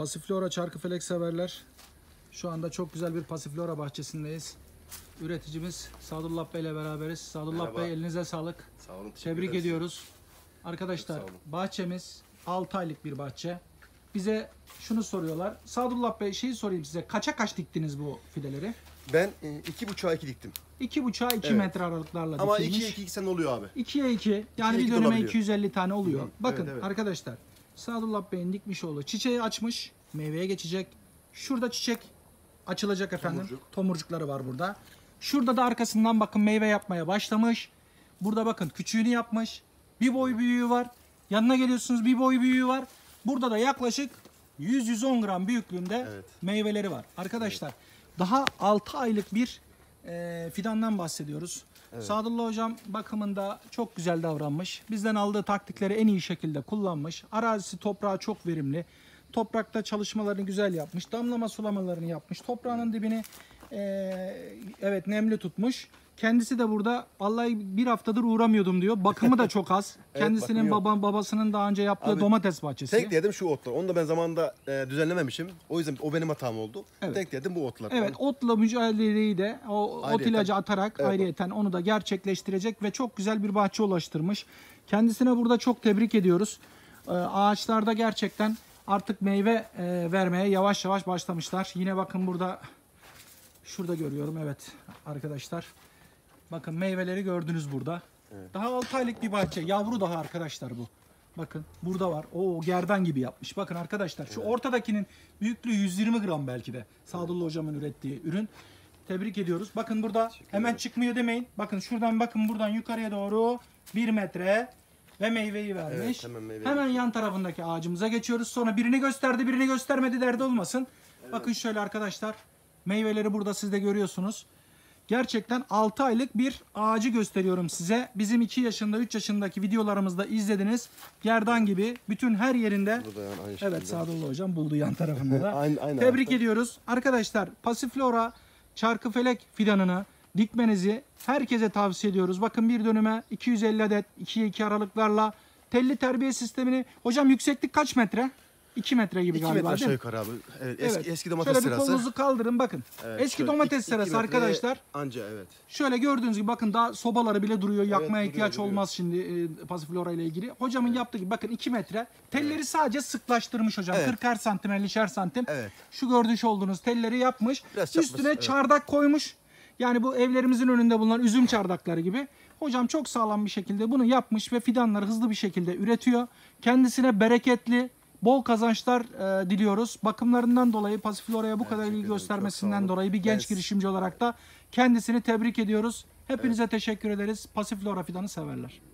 Pasiflora çarkıfelek severler. Şu anda çok güzel bir pasiflora bahçesindeyiz. Üreticimiz Sadullah Bey ile beraberiz. Sadullah Merhaba. Bey, elinize sağlık. Sağ olun. Tebrik ederiz. ediyoruz. Arkadaşlar, Çok sağ olun. bahçemiz 6 aylık bir bahçe. Bize şunu soruyorlar. Sadullah Bey, şeyi sorayım size. Kaça kaç diktiniz bu fideleri? Ben 2,5'a 2 diktim. 2,5'a 2 Evet. metre aralıklarla Ama dikilmiş. 2'ye 2 sene oluyor abi. 2'ye 2. Yani 2'ye bir 2 de döneme olabiliyor. 250 tane oluyor. Hı hı. Bakın Evet, evet. arkadaşlar. Sadullah Bey'in dikmiş olduğu çiçeği açmış. Meyveye geçecek. Şurada çiçek açılacak efendim. Tomurcuk. Tomurcukları var burada. Şurada da arkasından bakın meyve yapmaya başlamış. Burada bakın küçüğünü yapmış. Bir boy büyüğü var. Yanına geliyorsunuz, bir boy büyüğü var. Burada da yaklaşık 100-110 gram büyüklüğünde Evet. meyveleri var. Arkadaşlar daha 6 aylık bir fidandan bahsediyoruz. Sadullah hocam bakımında çok güzel davranmış. Bizden aldığı taktikleri en iyi şekilde kullanmış. Arazisi, toprağı çok verimli. Toprakta çalışmalarını güzel yapmış. Damlama sulamalarını yapmış. Toprağının dibini evet nemli tutmuş. Kendisi de burada vallahi bir haftadır uğramıyordum diyor. Bakımı da çok az. Evet, Kendisinin bakımı yok. babasının daha önce yaptığı Abi, domates bahçesi. Tek yedim şu otlar. Onu da ben zamanında düzenlememişim. O yüzden o benim hatam oldu. Evet. Tek yedim bu otlar. Evet, otla mücadeleyi de o ot Ayrıyeten. ilacı atarak Evet. ayrıyeten onu da gerçekleştirecek ve çok güzel bir bahçe ulaştırmış. Kendisine burada çok tebrik ediyoruz. Ağaçlarda gerçekten artık meyve vermeye yavaş yavaş başlamışlar. Yine bakın burada, şurada görüyorum, evet arkadaşlar. Bakın meyveleri gördünüz burada. Daha 6 aylık bir bahçe. Yavru daha arkadaşlar bu. Bakın burada var. Oo, gerdan gibi yapmış. Bakın arkadaşlar şu ortadakinin büyüklüğü 120 gram belki de. Sadullah hocamın ürettiği ürün. Tebrik ediyoruz. Bakın burada hemen çıkmıyor demeyin. Bakın şuradan, bakın buradan yukarıya doğru 1 metre ve meyveyi vermiş. Evet, hemen meyveyi hemen yan tarafındaki ağacımıza geçiyoruz. Sonra birini gösterdi, birini göstermedi derdi olmasın. Bakın şöyle arkadaşlar. Meyveleri burada siz de görüyorsunuz. Gerçekten 6 aylık bir ağacı gösteriyorum size. Bizim 2 yaşında, 3 yaşındaki videolarımızda izlediniz. Gerdan gibi bütün her yerinde. Burada yani aynı şekilde. Evet, Sadullah hocam buldu yan tarafında da. Aynı Tebrik ağaçta. ediyoruz. Arkadaşlar, pasiflora çarkıfelek fidanını dikmenizi herkese tavsiye ediyoruz. Bakın bir dönüme 250 adet 2'ye 2 aralıklarla telli terbiye sistemini. Hocam yükseklik kaç metre? 2 metre gibi 2 galiba metre değil aşağı mi? yukarı abi. Evet, Evet. eski domates Şöyle bir serası. kolunuzu kaldırın bakın. Evet, Eski şöyle domates iki serası metre arkadaşlar. Anca evet. Şöyle gördüğünüz gibi bakın daha sobaları bile duruyor. Yakmaya duruyor, ihtiyaç duruyor. olmaz şimdi pasiflora ile ilgili. Hocamın yaptığı gibi bakın 2 metre. Telleri sadece sıklaştırmış hocam. Evet. 40'ar santim, 50'şer santim. Evet. Şu görmüş olduğunuz telleri yapmış. Biraz çapraz, Üstüne evet. çardak koymuş. Yani bu evlerimizin önünde bulunan üzüm çardakları gibi. Hocam çok sağlam bir şekilde bunu yapmış ve fidanları hızlı bir şekilde üretiyor. Kendisine bereketli, bol kazançlar diliyoruz. Bakımlarından dolayı, pasifloraya bu kadar ilgi ederim. Çok göstermesinden sağ olun. dolayı bir genç Ben- girişimci olarak da kendisini tebrik ediyoruz. Hepinize teşekkür ederiz. Pasiflora fidanı severler.